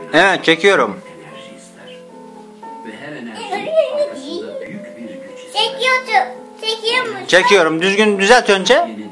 Evet, çekiyorum. enerji ister. Ve her enerji arkasında büyük bir güç ister. Çekiyorsun. Çekiyor musun? Çekiyorum. Düzgün düzelt önce.